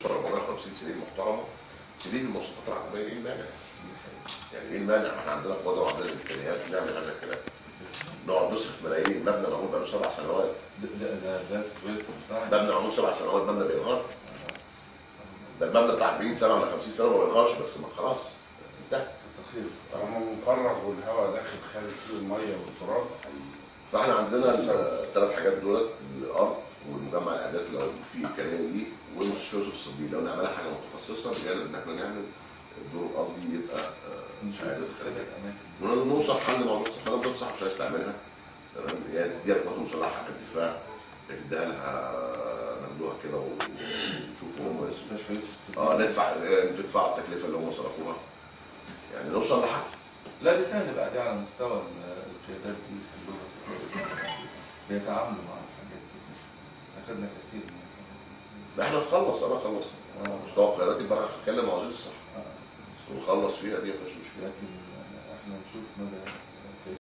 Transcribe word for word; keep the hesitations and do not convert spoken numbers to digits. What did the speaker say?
أربعمية وخمسين سنين محترمه تليق المواصفات العالميه، ايه المانع؟ يعني ايه المانع؟ ما احنا عندنا قدره وعندنا الامكانيات نعمل هذا الكلام. نقعد نصرف ملايين، مبنى معمول بقاله سبع سنوات. ده ده ده ده السويس بتاعي. مبنى معمول سبع سنوات، مبنى بينهار. ده المبنى بتاع أربعين سنه ولا خمسين سنه ما بينهارش، بس ما خلاص انتهى. طالما مفرغ والهواء داخل خارج فيه الميه والتراب. فاحنا عندنا الثلاث حاجات دولت، الارض والمجمع الاعداد لو في امكانيه دي، والمستشفى يوسف الصديق لو نعملها حاجه متخصصه بجانب ان احنا نعمل الدور الارضي يبقى شهادات خارجيه. ونوصل حل موضوع الصحه، لو تصح مش عايز تعملها تمام، يعني تديها القوات المسلحه كدفاع، تديها لها ناخدوها كده ونشوفوا هم مستشفى يوسف الصديق. اه ندفع تدفعوا التكلفه اللي هم صرفوها، يعني نوصل لحل. لا دي سهل بقى، دي على مستوى القيادات دي يخلوها بيتعاملوا مع الحاجات دي. اخذنا كثير من احنا نخلص، انا اخلص على مستوى القيادات، يبقى انا هتكلم مع وزير الصحه ونخلص فيها دي، ما فيهاش مشكله. لكن احنا نشوف مدى